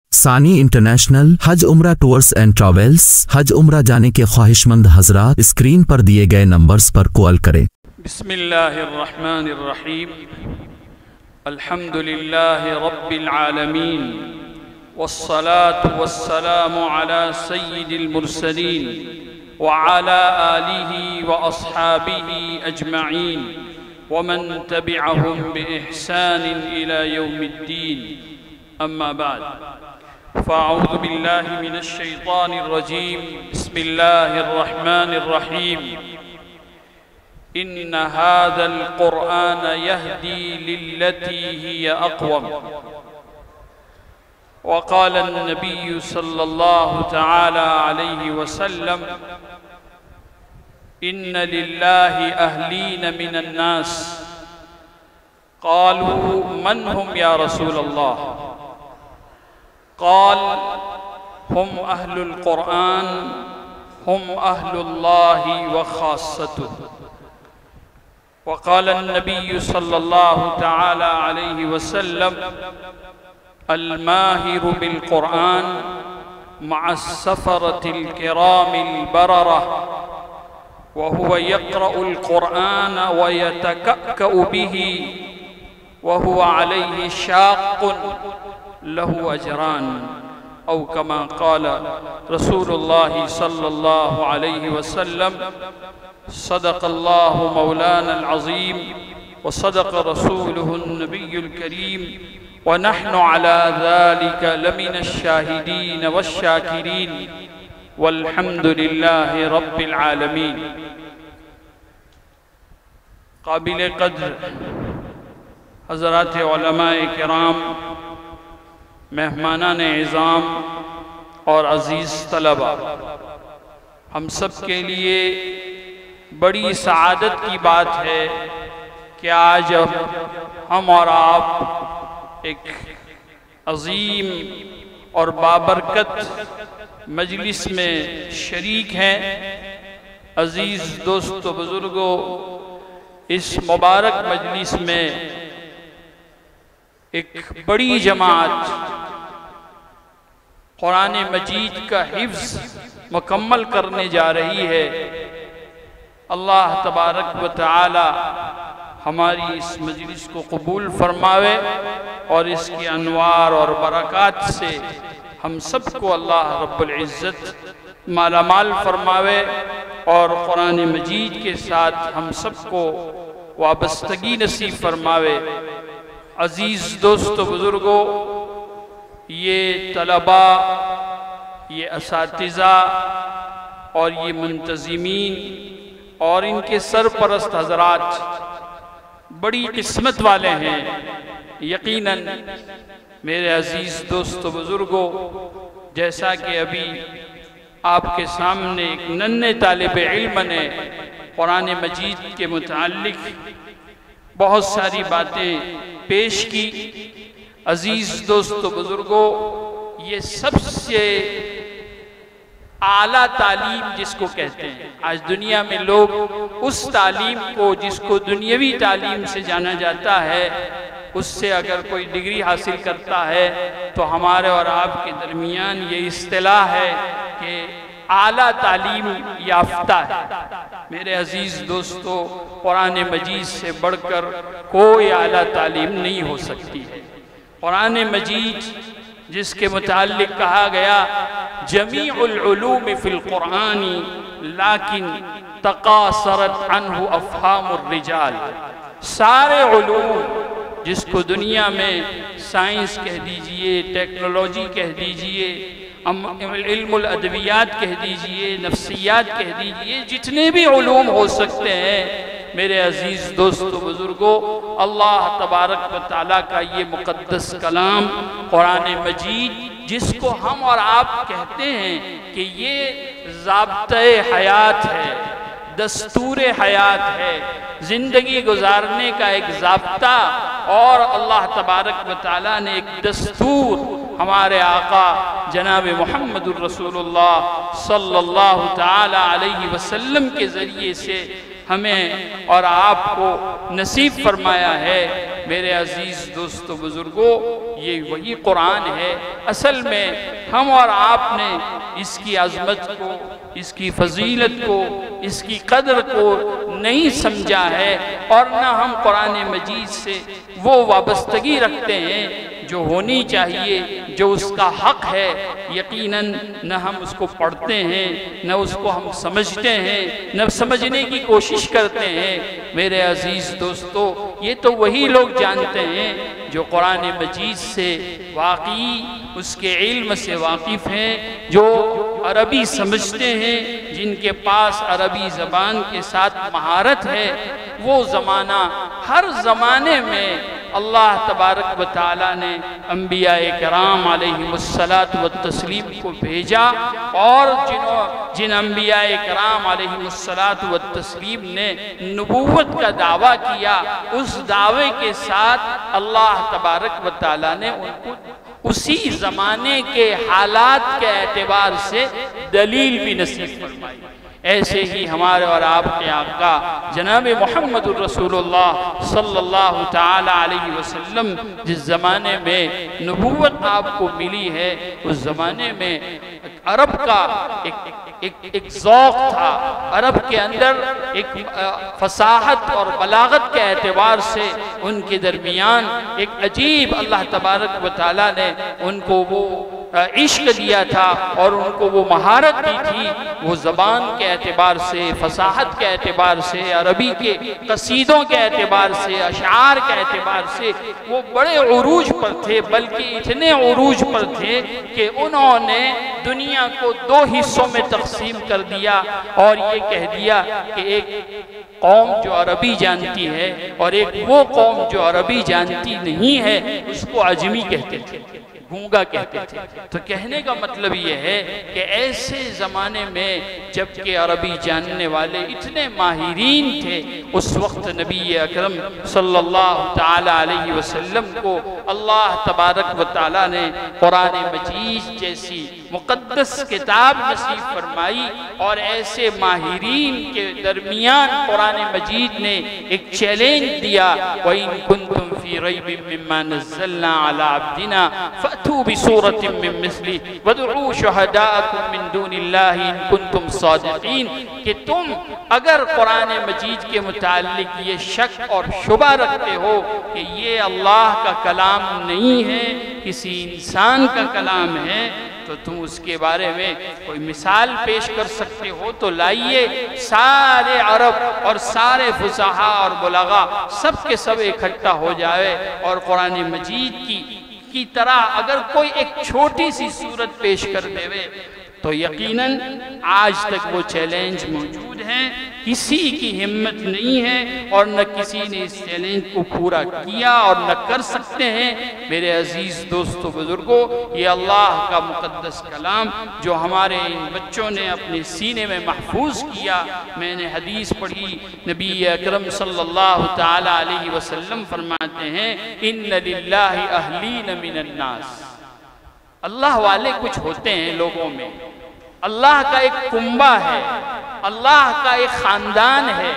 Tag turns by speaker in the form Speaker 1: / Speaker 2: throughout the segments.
Speaker 1: ثانی انٹرنیشنل حج عمرہ tours and travels حج عمرہ جانے کے خواہشمند حضرات اسکرین پر دیے گئے نمبرز پر کال کریں۔
Speaker 2: بسم اللہ الرحمن الرحیم الحمد للہ رب العالمین والصلاة والسلام على سید المرسلین وعلى آلہ واصحابہ اجمعین ومن تبعهم بإحسان إلى يوم الدين اما بعد فاعوذ باللہ من الشیطان الرجیم بسم اللہ الرحمن الرحیم ان هذا القرآن يهدي للتي هي اقوم وقال النبي صلى الله تعالى عليه وسلم ان لله اهلين من الناس قالوا من هم يا رسول الله قال هم أهل القرآن هم أهل الله وخاصته وقال النبي صلى الله تعالى عليه وسلم الماهر بالقرآن مع السفرة الكرام البررة وهو يقرأ القرآن ويتكأكأ به وهو عليه شاق له أجران أو كما قال رسول الله صلى الله عليه وسلم صدق الله مولانا العظيم وصدق رسوله النبي الكريم ونحن على ذلك لمن الشاهدين والشاكرين والحمد لله رب العالمين۔ قابل قدر حضرات علماء کرام، مہمانان اعظام اور عزیز طلبہ، ہم سب کے لیے بڑی سعادت کی بات ہے کہ آج ہم اور آپ ایک عظیم اور بابرکت مجلس میں شریک ہیں۔ عزیز دوستو بزرگو، اس مبارک مجلس میں ایک بڑی جماعت قرآن مجید کا حفظ مکمل کرنے جا رہی ہے۔ اللہ تبارک و تعالی ہماری اس مجلس کو قبول فرماوے اور اس کی انوار اور برکات سے ہم سب کو اللہ رب العزت مالا مال فرماوے اور قرآن مجید کے ساتھ ہم سب کو وابستگی نصیب فرماوے۔ عزیز دوستو بزرگو، یہ طلباء، یہ اساتذہ اور یہ منتظمین اور ان کے سرپرست حضرات بڑی قسمت والے ہیں۔ یقیناً میرے عزیز دوستو بزرگو، جیسا کہ ابھی آپ کے سامنے ایک ننھے طالب علم نے قرآن مجید کے متعلق بہت ساری باتیں پیش کی۔ عزیز دوستو بزرگو، یہ سب سے اعلیٰ تعلیم جس کو کہتے ہیں، آج دنیا میں لوگ اس تعلیم کو جس کو دنیاوی تعلیم سے جانا جاتا ہے، اس سے اگر کوئی ڈگری حاصل کرتا ہے تو ہمارے اور آپ کے درمیان یہ اصطلاح ہے کہ اعلیٰ تعلیم یافتہ ہے۔ میرے عزیز دوستو، قرآن مجید سے بڑھ کر کوئی اعلیٰ تعلیم نہیں ہو سکتی ہے۔ قرآن مجید جس کے متعلق کہا گیا جمیع العلوم فی القرآن لیکن تقاصرت عنہ افہام الرجال، سارے علوم جس کو دنیا میں سائنس کہہ دیجئے، ٹیکنالوجی کہہ دیجئے، علم الادویات کہہ دیجئے، نفسیات کہہ دیجئے، جتنے بھی علوم ہو سکتے ہیں، میرے عزیز دوستو بزرگو، اللہ تبارک و تعالیٰ کا یہ مقدس کلام قرآن مجید جس کو ہم اور آپ کہتے ہیں کہ یہ ضابطۂ حیات ہے، دستور حیات ہے، زندگی گزارنے کا ایک ضابطہ، اور اللہ تبارک و تعالیٰ نے ایک دستور ہمارے آقا جناب محمد الرسول اللہ صلی اللہ تعالی علیہ وسلم کے ذریعے سے ہمیں اور آپ کو نصیب فرمایا ہے میرے عزیز دوستو بزرگوں، یہ وہی قرآن ہے۔ اصل میں ہم اور آپ نے اس کی عظمت کو، اس کی فضیلت کو، اس کی قدر کو نہیں سمجھا ہے، اور نہ ہم قرآن مجید سے وہ وابستگی رکھتے ہیں جو ہونی چاہیے، جو اس کا حق ہے۔ یقیناً نہ ہم اس کو پڑھتے ہیں، نہ اس کو ہم سمجھتے ہیں، نہ سمجھنے کی کوشش کرتے ہیں۔ میرے عزیز دوستو، یہ تو وہی لوگ جانتے ہیں جو قرآن مجید سے واقعی اس کے علم سے واقف ہیں، جو عربی سمجھتے ہیں، جن کے پاس عربی زبان کے ساتھ مہارت ہے۔ وہ زمانہ، ہر زمانے میں اللہ تبارک و تعالیٰ نے انبیاء کرام علیہم الصلاۃ والتسلیم کو بھیجا، اور جن انبیاء کرام علیہم الصلاۃ والتسلیم نے نبوت کا دعویٰ کیا، اس دعوے کے ساتھ اللہ تبارک و تعالیٰ نے ان کو اسی زمانے کے حالات کے اعتبار سے دلیل بھی نصیب فرمائی۔ ایسے ہی ہمارے اور آپ کے آقا جناب محمد الرسول اللہ صلی اللہ تعالی علیہ وسلم جس زمانے میں نبوت آپ کو ملی ہے، اس زمانے میں عرب کا ایک ذوق تھا، عرب کے اندر ایک فصاحت اور بلاغت کے اعتبار سے ان کے درمیان ایک عجیب، اللہ تبارک و تعالیٰ نے ان کو وہ عشق دیا تھا اور ان کو وہ مہارت دی تھی۔ وہ زبان کے اعتبار سے، فصاحت کے اعتبار سے، عربی کے قصیدوں کے اعتبار سے، اشعار کے اعتبار سے وہ بڑے عروج پر تھے، بلکہ اتنے عروج پر تھے کہ انہوں نے دنیا کو دو حصوں میں تقسیم کر دیا، اور یہ کہہ دیا کہ ایک قوم جو عربی جانتی ہے اور ایک وہ قوم جو عربی جانتی نہیں ہے، اس کو عجمی کہتے تھے، گونگا کہتے تھے۔ تو کہنے کا مطلب یہ ہے کہ ایسے زمانے میں جبکہ عربی جاننے والے اتنے ماہرین تھے، اس وقت نبی اکرم صلی اللہ تعالی علیہ وسلم کو اللہ تبارک و تعالی نے قرآن مجید جیسی مقدس کتاب نصیب فرمائی، اور ایسے ماہرین کے درمیان قرآن مجید نے ایک چیلنج دیا، وَإِن كُنتُمْ فِي رَيْبٍ مِّمَّا نَزَّلْنَا عَلَىٰ عَبْدِنَا فَأْتُوا بِسُورَةٍ مِّن مِّثْلِهِ وَادْعُوا شُهَدَاءَكُم مِّن دُونِ اللَّهِ إِن كُنتُمْ صَادِقِينَ، کہ تم اگر قرآن مجید کے متعلق یہ شک اور شبہ رکھتے ہو کہ یہ اللہ کا کلام نہیں ہے، کسی انسان کا کلام ہے، تو تم اس کے بارے میں کوئی مثال پیش کر سکتے ہو تو لائیے۔ سارے عرب اور سارے فصحاء اور بلغاء سب کے سب اکٹھا ہو جائے، اور قرآن مجید کی طرح اگر کوئی ایک چھوٹی سی صورت پیش کر دے تو یقیناً آج تک وہ چیلنج موجود ہیں، کسی کی ہمت نہیں ہے اور نہ کسی نے اس چیلنج کو پورا کیا اور نہ کر سکتے ہیں۔ میرے عزیز دوستو بزرگوں، یہ اللہ کا مقدس کلام جو ہمارے ان بچوں نے اپنے سینے میں محفوظ کیا، میں نے حدیث پڑھی، نبی اکرم صلی اللہ تعالی علیہ وسلم فرماتے ہیں، ان للہ اہلین من الناس، اللہ والے کچھ ہوتے ہیں لوگوں میں، اللہ کا ایک کنبہ ہے، اللہ کا ایک خاندان ہے۔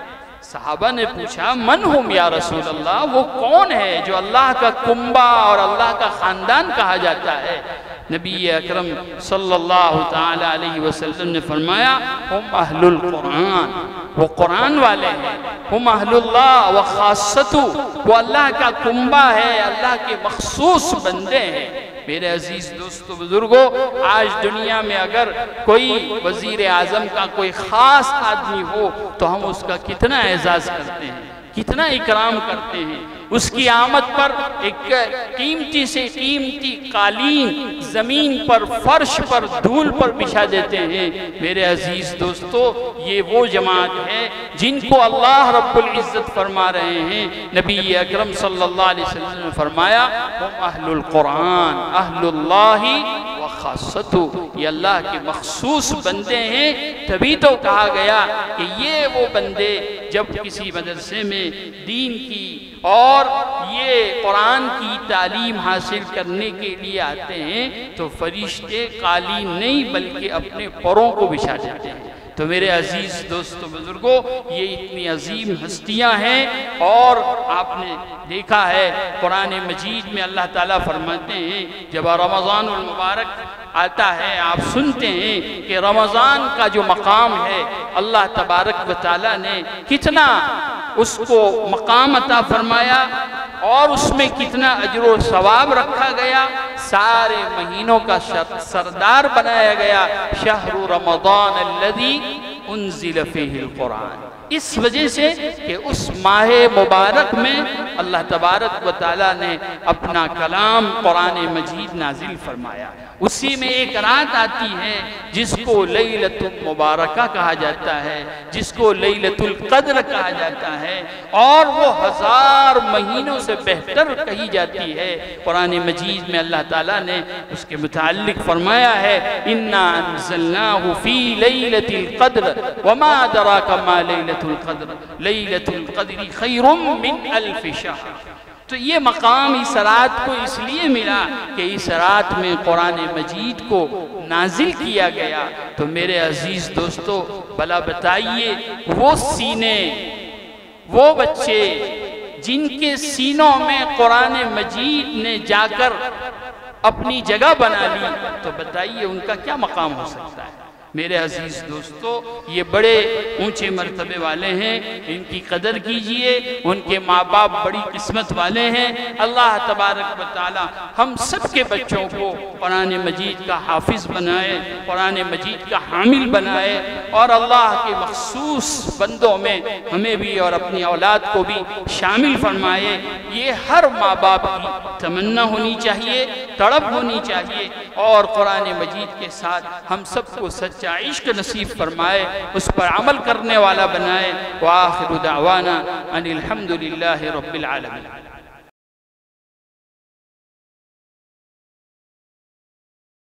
Speaker 2: صحابہ نے پوچھا من ہم یا رسول اللہ، وہ کون ہے جو اللہ کا کنبہ اور اللہ کا خاندان کہا جاتا ہے؟ نبی اکرم صلی اللہ تعالی علیہ وسلم نے فرمایا ہم اہل القرآن، وہ قرآن والے ہیں، ہم اہل اللہ و خاصتو، وہ اللہ کا کنبہ ہے، اللہ کے مخصوص بندے ہیں۔ میرے عزیز دوستو بزرگوں، آج دنیا میں اگر کوئی وزیر اعظم کا کوئی خاص آدمی ہو تو ہم اس کا کتنا اعزاز کرتے ہیں، کتنا اکرام کرتے ہیں، اس کی آمد پر ایک قیمتی سے قیمتی قالین زمین پر، فرش پر، دھول پر بچھا دیتے ہیں۔ میرے عزیز دوستو، یہ وہ جماعت ہے جن کو اللہ رب العزت فرما رہے ہیں، نبی اکرم صلی اللہ علیہ وسلم نے فرمایا ہم اہل القرآن اہل اللہ و خاصتو، یہ اللہ کے مخصوص بندے ہیں۔ تبھی تو کہا گیا کہ یہ وہ بندے جب کسی مدرسے میں دین کی اور یہ قرآن کی تعلیم حاصل کرنے کے لیے آتے ہیں تو فرشتے قالین نہیں بلکہ اپنے پروں کو بچھا دیتے ہیں، تو میرے عزیز دوستو بزرگوں، یہ اتنی عظیم ہستیاں ہیں، اور آپ نے دیکھا ہے قرآن مجید میں اللہ تعالیٰ فرماتے ہیں جب رمضان المبارک آتا ہے، آپ سنتے ہیں کہ رمضان کا جو مقام ہے اللہ تبارک و تعالیٰ نے کتنا اس کو مقام عطا فرمایا، اور اس میں کتنا اجر و ثواب رکھا گیا، سارے مہینوں کا سردار بنایا گیا، شہر رمضان الذی انزل فیہ القرآن، اس وجہ سے کہ اس ماہ مبارک میں اللہ تبارک و تعالیٰ نے اپنا کلام قرآن مجید نازل فرمایا۔ اسی میں ایک رات آتی ہے جس کو لیلۃ المبارکہ کہا جاتا ہے، جس کو لیلۃ القدر کہا جاتا ہے، اور وہ 1000 مہینوں سے بہتر کہی جاتی ہے۔ قرآن مجید میں اللہ تعالیٰ نے اس کے متعلق فرمایا ہے اِنَّا أَنزَلْنَاهُ فِي لَيْلَةِ الْقَدْرِ وَمَا أَدْرَاكَ مَا لَيْلَةُ الْقَدْرِ لَيْلَةُ الْقَدْرِ خَيْرٌ مِّنْ أَلْفِ شَهْرٍ۔ تو یہ مقام اس رات کو اس لیے ملا کہ اس رات میں قرآن مجید کو نازل کیا گیا۔ تو میرے عزیز دوستو، بھلا بتائیے وہ سینے، وہ بچے جن کے سینوں میں قرآن مجید نے جا کر اپنی جگہ بنا لی، تو بتائیے ان کا کیا مقام ہو سکتا ہے؟ میرے عزیز دوستو، یہ بڑے اونچے مرتبے والے ہیں، ان کی قدر کیجئے، ان کے ماں باپ بڑی قسمت والے ہیں۔ اللہ تبارک و تعالی ہم سب کے بچوں کو قرآن مجید کا حافظ بنائے، قرآن مجید کا حامل بنائے، اور اللہ کے مخصوص بندوں میں ہمیں بھی اور اپنی اولاد کو بھی شامل فرمائے۔ یہ ہر ماں باپ کی تمنا ہونی چاہیے، تڑپ ہونی چاہیے، اور قرآن مجید کے ساتھ ہم سب کو سچا عشق نصیب فرمائے، اس پر عمل کرنے والا بنائے۔ وآخر دعوانا ان الحمدللہ رب العالمین۔